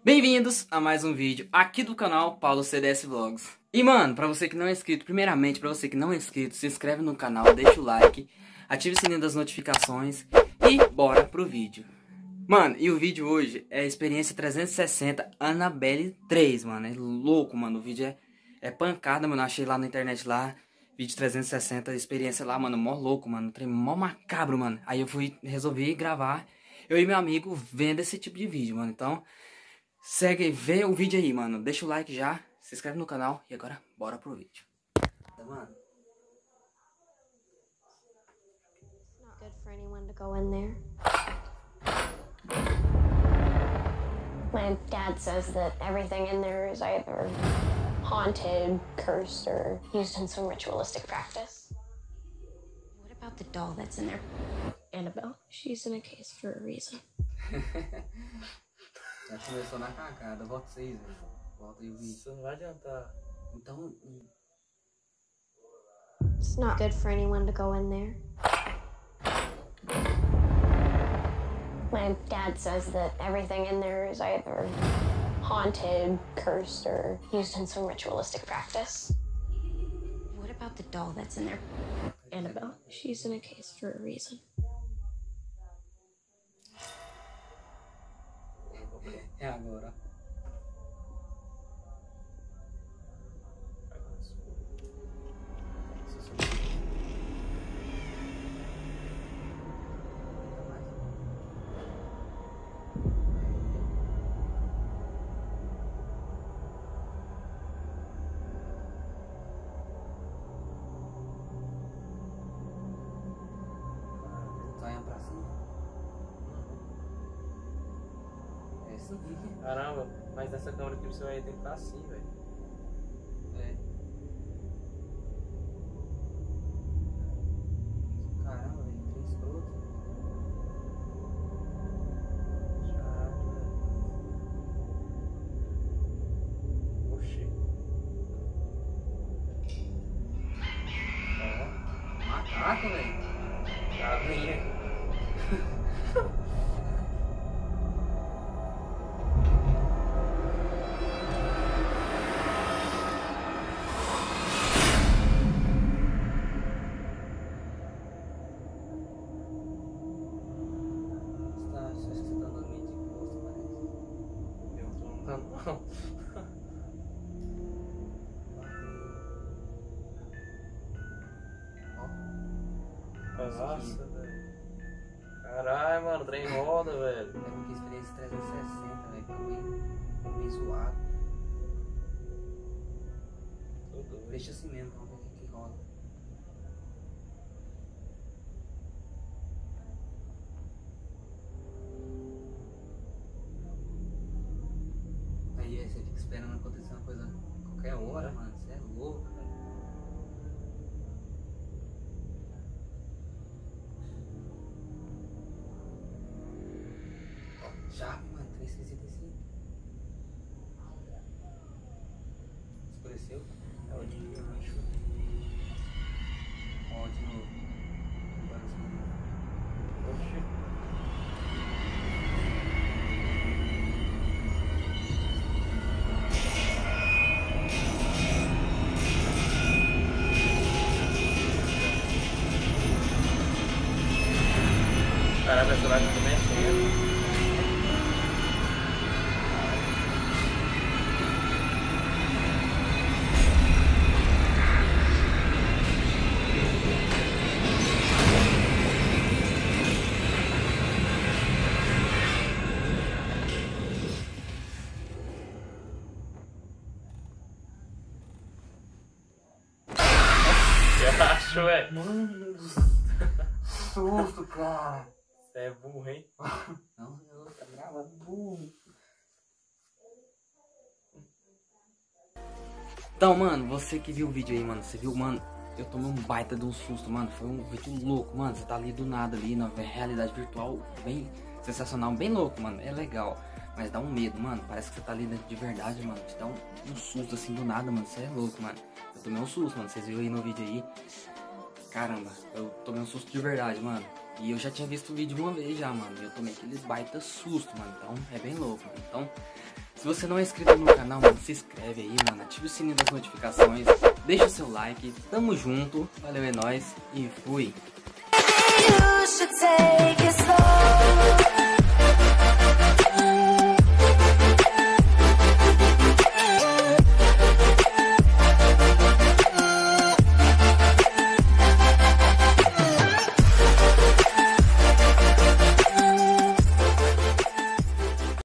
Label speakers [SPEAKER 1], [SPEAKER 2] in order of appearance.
[SPEAKER 1] Bem-vindos a mais um vídeo aqui do canal Paulo CDS Vlogs. E mano, pra você que não é inscrito, primeiramente pra você que não é inscrito, se inscreve no canal, deixa o like, ative o sininho das notificações e bora pro vídeo. Mano, e o vídeo hoje é a experiência 360 Annabelle 3, mano. É louco, mano, o vídeo é pancada, mano, eu achei lá na internet lá, vídeo 360, experiência lá, mano, mó louco, mano, trem mó macabro, mano. Aí eu resolvi gravar, eu e meu amigo vendo esse tipo de vídeo, mano, então... Segue, vê o vídeo aí, mano. Deixa o like já, se inscreve no canal e agora bora pro vídeo. Mano.
[SPEAKER 2] It's not good for anyone to go in there. My dad says that everything in there is either haunted, cursed, or used in some ritualistic practice. What about the doll that's in there? Annabelle. She's in a case for a reason.
[SPEAKER 1] Já começou na cagada, volta 6, velho. Volta aí o vídeo.
[SPEAKER 3] Isso não vai adiantar.
[SPEAKER 1] Então.
[SPEAKER 2] It's not good for anyone to go in there. My dad says that everything in there is either haunted, cursed, or used in some ritualistic practice. What about the doll that's in there? Annabelle. She's in a case for a reason.
[SPEAKER 1] É agora. Saia pra cima. É isso aí.
[SPEAKER 3] Caramba, mas nessa câmera aqui você vai ter que estar assim, velho.
[SPEAKER 1] É. Caramba, velho, que escroto.
[SPEAKER 3] Chato, velho. Oxi.
[SPEAKER 1] Macaco, velho.
[SPEAKER 3] Carinha.
[SPEAKER 1] Acho que você tá andando meio de costa, parece.
[SPEAKER 3] Eu tô andando não. Nossa, velho. Caralho, mano, o trem roda, velho.
[SPEAKER 1] É porque a experiência 360, velho, ficou meio zoado.
[SPEAKER 3] Tudo.
[SPEAKER 1] Deixa assim mesmo, vamos ver o que rola. Aí você fica esperando acontecer uma coisa a qualquer hora, mano. Você é louco, velho. Chave, mano, 365. Escureceu?
[SPEAKER 3] É o dia, eu acho.
[SPEAKER 1] Ó, de novo. Agora sim.
[SPEAKER 3] Oxi. Caralho, essa live tá mexendo. Eu acho, velho.
[SPEAKER 1] Mano, susto, cara.
[SPEAKER 3] Você é burro, hein?
[SPEAKER 1] Não, eu tá gravando burro. Então, mano, você que viu o vídeo aí, mano, você viu, mano, eu tomei um baita de um susto, mano, foi um vídeo louco, mano, você tá ali do nada ali, na realidade virtual, bem sensacional, bem louco, mano, é legal, mas dá um medo, mano, parece que você tá ali dentro de verdade, mano, te dá um susto assim do nada, mano, você é louco, mano, eu tomei um susto, mano, vocês viram aí no vídeo aí, caramba, eu tomei um susto de verdade, mano, e eu já tinha visto o vídeo uma vez já, mano, e eu tomei aquele baita susto, mano, então é bem louco, mano. Então Se você não é inscrito no canal, mano, se inscreve aí, mano. Ative o sininho das notificações. Deixa o seu like. Tamo junto. Valeu, é nóis. E fui.
[SPEAKER 4] You should take it slow.